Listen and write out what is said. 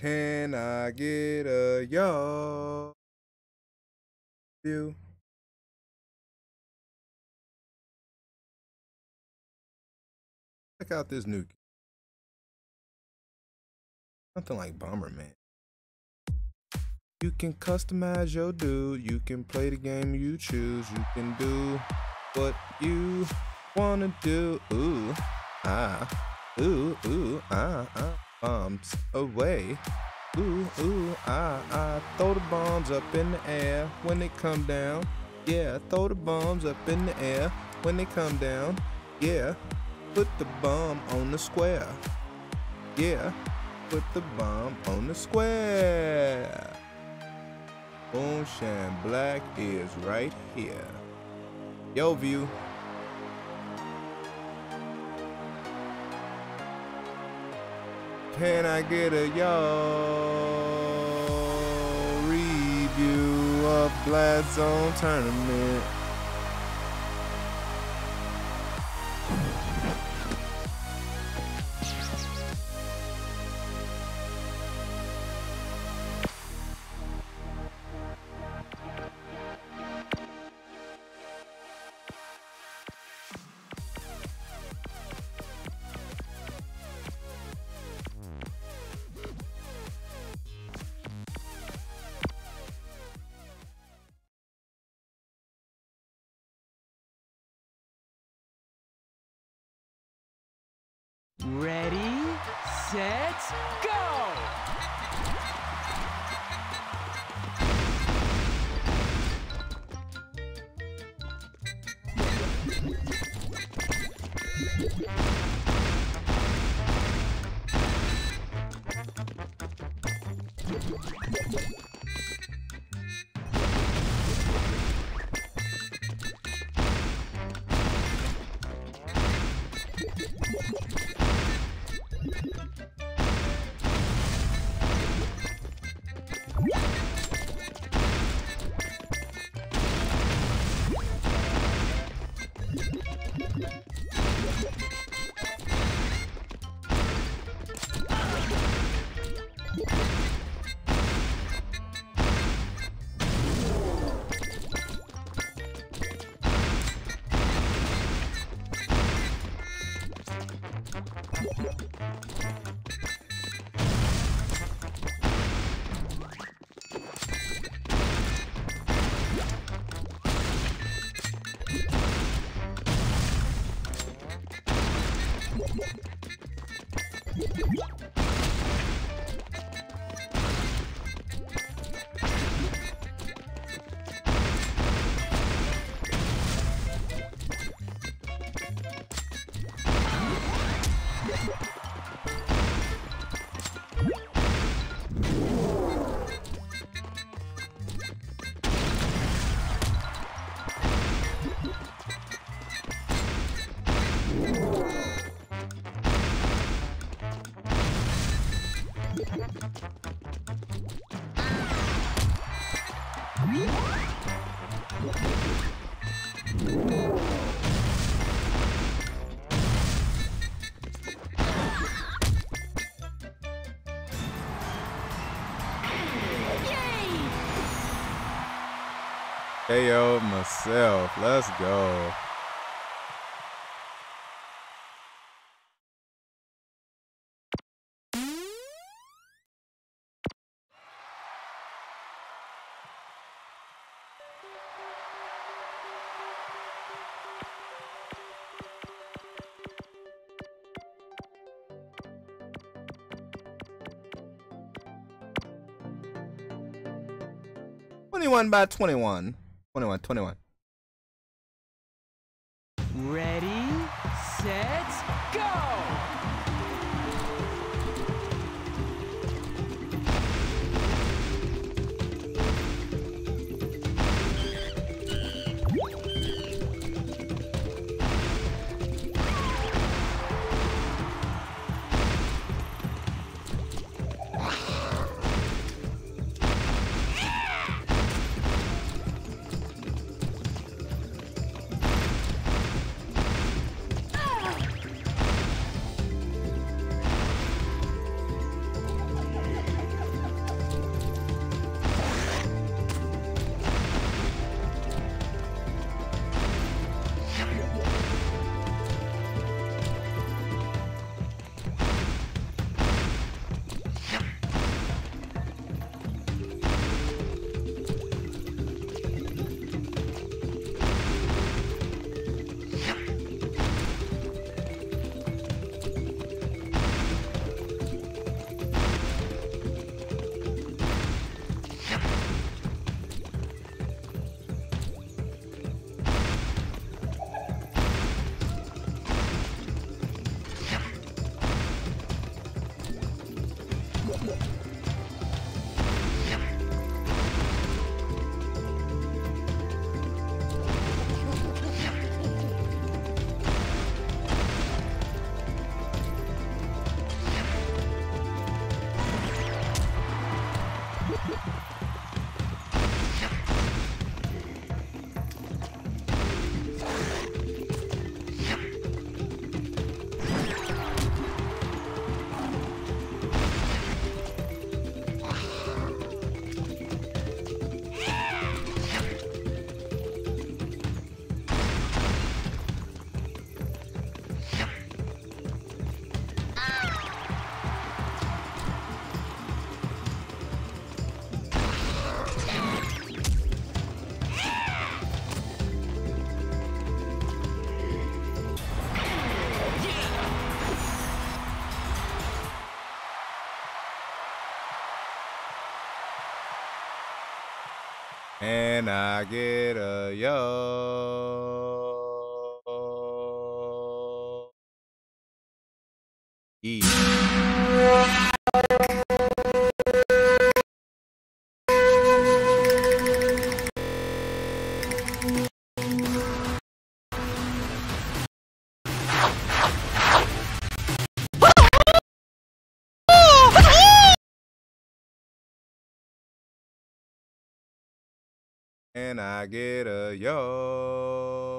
Can I get a yo? You? Check out this new. Something like Bomberman. You can customize your dude. You can play the game you choose. You can do what you wanna do. Ooh, bombs away. Ooh, throw the bombs up in the air when they come down. Yeah, throw the bombs up in the air when they come down. Yeah, put the bomb on the square. Yeah, put the bomb on the square. MoonShyne Black is right here. Yo, view. Can I get a yo review of Blast Zone Tournament? Ready, set, go! KO myself. Let's go. "21 by 21. 21. Ready, set, go! And I get a yo. E. And I get a yo.